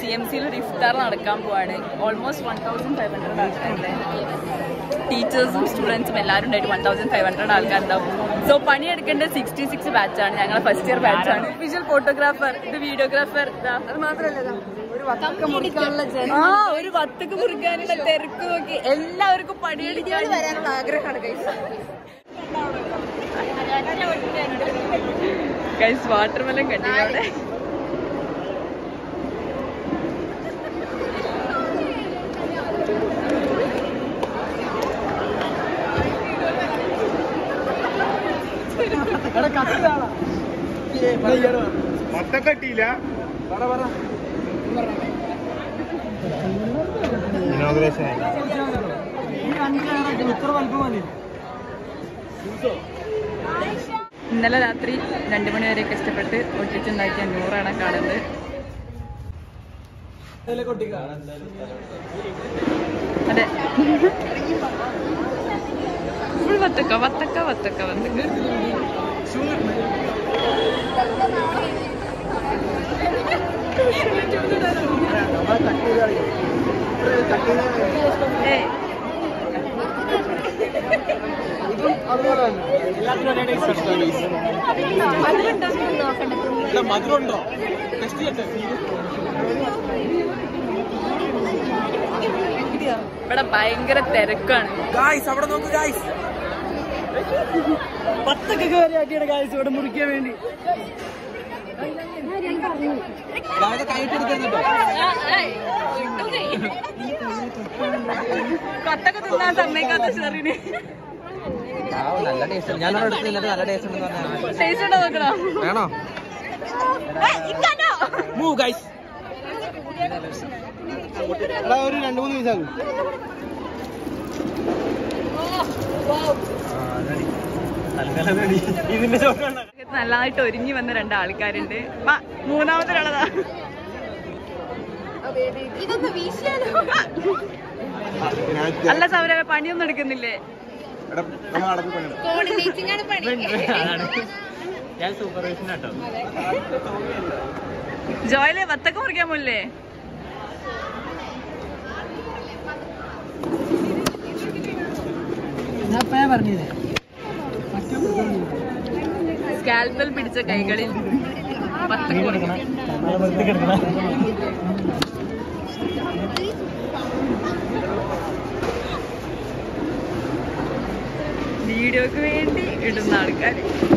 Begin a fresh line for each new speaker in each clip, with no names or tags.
CMC-യിൽ ഒരു ഇഫ്താർ നടക്കാൻ പോവാണ്. ഓൾമോസ്റ്റ് 1500 ആൾക്കാരുടെ ടീച്ചേഴ്സും സ്റ്റുഡൻസും എല്ലാവരും ഉണ്ടായിട്ട് 1500 ആൾക്കാരുണ്ടാവും. സോ പണിയെടുക്കേണ്ടത് 66 ബാച്ചാണ്. ഞങ്ങളെ ഫസ്റ്റ് ഇയർ ബാച്ചാണ്. ഒഫീഷ്യൽ ഫോട്ടോഗ്രാഫർ, ഇത് വീഡിയോഗ്രാഫർ. അത് മാത്രമല്ല ഒരു വത്തക്ക് മുറിക്കാനുള്ള തിരക്ക് നോക്കി എല്ലാവർക്കും പണിയെടുക്കാൻ വരാനുള്ള ആഗ്രഹമാണ് ഗൈസ്. വാട്ടർമെലൻ കണ്ടില്ല അവിടെ.
മൊത്തക്കട്ടിയില്ല ഇനോഗ്രേഷൻ
ഇന്നലെ രാത്രി 2 മണി വരെ കഷ്ടപ്പെട്ട് ഒട്ടിച്ചുണ്ടാക്കിയ നൂറാണ് കാണുന്നത്. അതെ, ഫുൾ വത്തക്ക വത്തക്ക വത്തക്ക വത്തക്ക.
മധുരമുണ്ടോ?
ഇവിടെ ഭയങ്കര തിരക്കാണ്.
അവിടെ നോക്ക് ഗായ്സ്, പത്തൊക്കെ ആക്കിയാണ് ഗായ്സ് ഇവിടെ മുറിക്കാൻ വേണ്ടി.
കൊത്തൊക്കെ തിന്നാൻ സമ്മതിക്കാത്ത ചെറിന്
നല്ല ടേസ്റ്റ്. ഞാൻ നല്ല ടേസ്റ്റ് ഉണ്ടെന്ന് പറഞ്ഞാൽ
ടേസ്റ്റ് ഉണ്ടോ നോക്കണോ?
വേണോ? Move guys. ഒരു 2-3 പീസാകും.
നല്ലതായിട്ട് ഒരുങ്ങി വന്ന 2 ആൾക്കാരുണ്ട്. മൂന്നാമതൊരാളതാ. അല്ല സൗര, പണിയൊന്നും എടുക്കുന്നില്ലേ?
ഞാൻ സൂപ്പർവൈസർ കേട്ടോ.
ജോയിലെ വത്തക്ക മുറിക്കാൻ പോലേ? സ്കാൽപ്പൽ പിടിച്ച കൈകളിൽ വത്തക്ക മുറിക്കണം. വീഡിയോക്ക് വേണ്ടി ഇടുന്ന ആൾക്കാർ.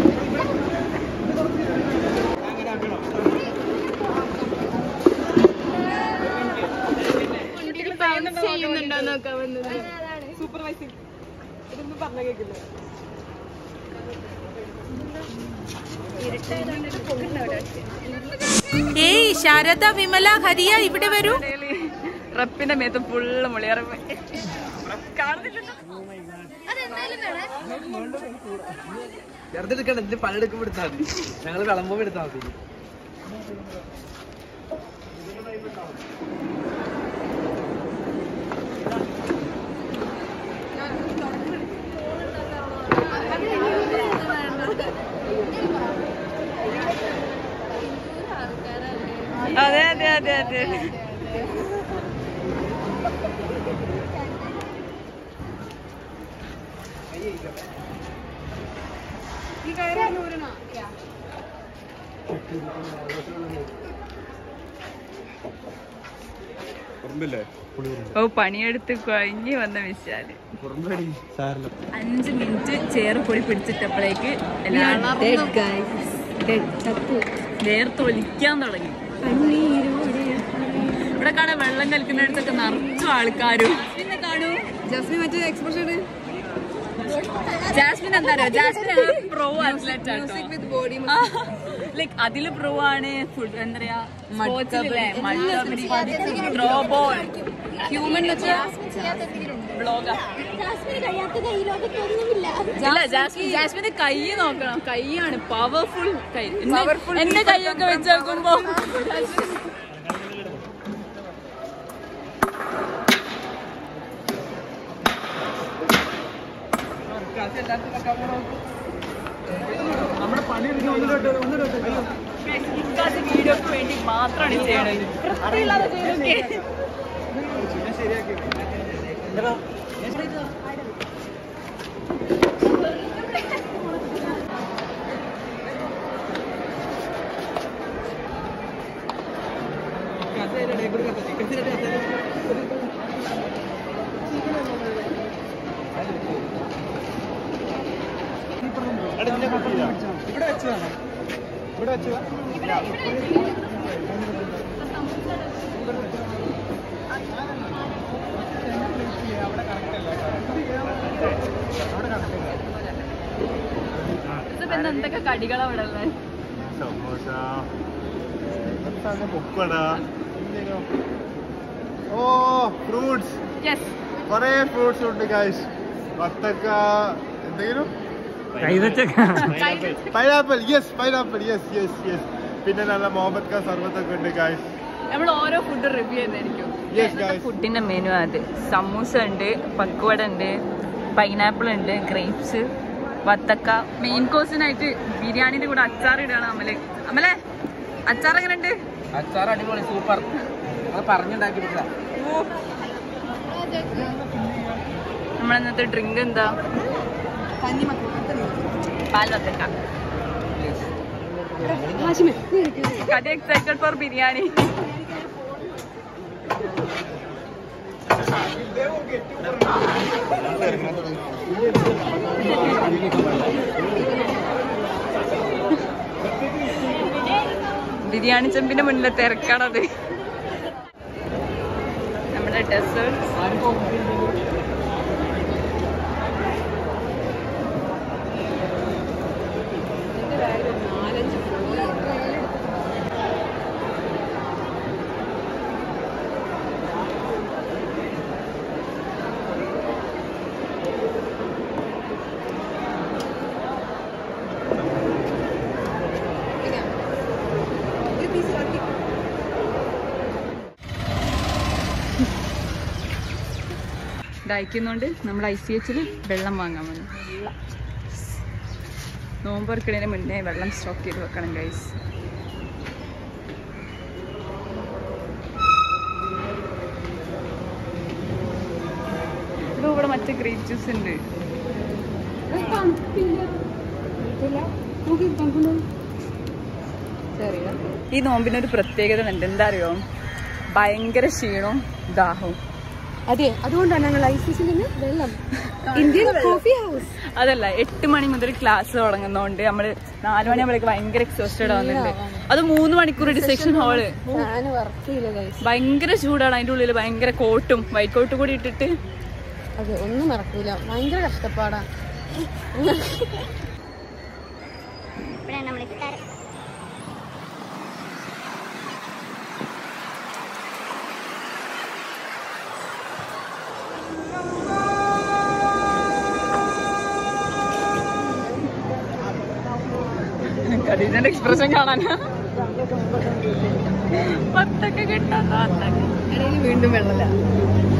ചെയ്യുന്നുണ്ടോ നോക്കാൻ വന്നത്. സൂപ്പർവൈസിംഗ് ഇതൊന്നും പറഞ്ഞ കേൾക്കില്ല.
ഏയ് ശാരദ, വിമല, ഹരിയ ഇവിടെ വരൂ.
റപ്പിന്റെ മേത്ത് ഫുള്ള് മുളിയറപ്പ് കാണുന്നില്ലല്ലോ.
ചെറുതെടുക്കണ്ട, ഇതിന്റെ പണിയെടുക്കുമ്പോ എടുത്താൽ മതി. ഞങ്ങള് വിളമ്പോ എടുത്താൽ മതി.
അതെ അതെ അതെ അതെ. ഓ, പണിയെടുത്ത് കഴിഞ്ഞ് വന്ന വിശാല് 5 മിനിറ്റ് ചെയർ പൊടി പിടിച്ചിട്ടപ്പോഴേക്ക് വേർത്തൊലിക്കാൻ തുടങ്ങി. ഇവിടെ കാണാൻ വെള്ളം കളിക്കുന്നിടത്തൊക്കെ നിറച്ചു ആൾക്കാരും. പിന്നെ കാണൂ ജാസ്മിൻ, മറ്റേ എക്സ്പ്രഷൻ. ജാസ്മിൻ എന്താ പറയുക, ജാസ്മിൻ പ്രോ അത്ലറ്റ് ആണ്. ലൈക് അതില് പ്രോ ആണ്. ഫുഡ് എന്താ പറയാ, ത്രോബോൾ, ഹ്യൂമൻ ബ്ലോഗർ. ജാസ്മിന്റെ കൈ നോക്കണം, കൈയാണ് പവർഫുൾ കൈ. എന്റെ കൈയൊക്കെ വെച്ച് നോക്കുമ്പോ
നമ്മുടെ പണി
വീഡിയോക്ക് വേണ്ടി മാത്രമാണ് ചെയ്യണത്. വൃത്തിയില്ലാതെ ചെയ്തൊക്കെ. എന്തൊക്കെ കടികളാ ഇവിടെ ഉള്ളത്?
സമോസ, പൊക്കോട, ഓ ഫ്രൂട്ട്സ്, കൊറേ ഫ്രൂട്ട്സ് ഉണ്ട് ഗൈസ്. വത്തക്ക, എന്തെങ്കിലും പൈനാപ്പിൾ, യെസ്. പിന്നെ നല്ല മുഹമ്മദ് ഖാൻ സർബത്തൊക്കെ ഉണ്ട് ഗൈസ്.
നമ്മൾ ഓരോ ഫുഡ് റിവ്യൂ ചെയ്തായിരിക്കും. ഫുഡിന്റെ മെനു അത് സമൂസ ഉണ്ട്, പക്വട ഉണ്ട്, പൈനാപ്പിൾ ഉണ്ട്, ഗ്രേപ്സ്, വത്തക്ക. മെയിൻ കോഴ്സിനായിട്ട് ബിരിയാണിന്റെ കൂടെ അച്ചാർ ഇടാണ് അമലെ. അച്ചാർ എങ്ങനെ ഉണ്ട്?
അച്ചാർ അടിപൊളി, സൂപ്പർ. പറഞ്ഞുണ്ടാക്കി
നമ്മളിന്നത്തെ ഡ്രിങ്ക് എന്താ? പാൽ വത്തക്ക. കഥ എക്സൈറ്റഡ് ഫോർ ബിരിയാണി. ബിരിയാണി ചെമ്പിന്റെ മുന്നിലെ തിരക്കാണത്. നമ്മുടെ ഡെസേർട്ട് ദാഹിക്കുന്നോണ്ട് നമ്മൾ ICH വെള്ളം വാങ്ങാൻ വന്നു. നോമ്പൊറക്കണതിന് മുന്നേ വെള്ളം സ്റ്റോക്ക് ചെയ്ത് വെക്കണം ഗൈസ്. ഇവിടെ മറ്റേ ഗ്രേപ്പ് ജ്യൂസ് ഉണ്ട്. ഈ നോമ്പിനൊരു പ്രത്യേകത ഉണ്ട്. എന്താ അറിയോ? ഭയങ്കര ക്ഷീണവും ദാഹവും.
അതെ, അതുകൊണ്ടാണ് ഞങ്ങൾ ICH വെള്ളം. Indian coffee house.
അതല്ല, 8 മണി മുതൽ ക്ലാസ് തുടങ്ങുന്നോണ്ട് നമ്മള് 4 മണിയാകുമ്പോഴേക്ക് ഭയങ്കര എക്സോസ്റ്റഡ് ആവുന്നുണ്ട്. അത് 3 മണിക്കൂർ ഡിസെക്ഷൻ ഹോള്. ഭയങ്കര ചൂടാണ്. അതിന്റെ ഉള്ളിൽ ഭയങ്കര കോട്ടും വൈറ്റ് കോട്ടും കൂടി ഇട്ടിട്ട്
അതെ, ഒന്നും നടക്കൂല. ഭയങ്കര കഷ്ടപ്പാടാ.
ഖദീജന്റെ എക്സ്പ്രഷൻ കാണാനാ. വത്തക്ക കിട്ടാ.
വീണ്ടും വെള്ളമില്ല.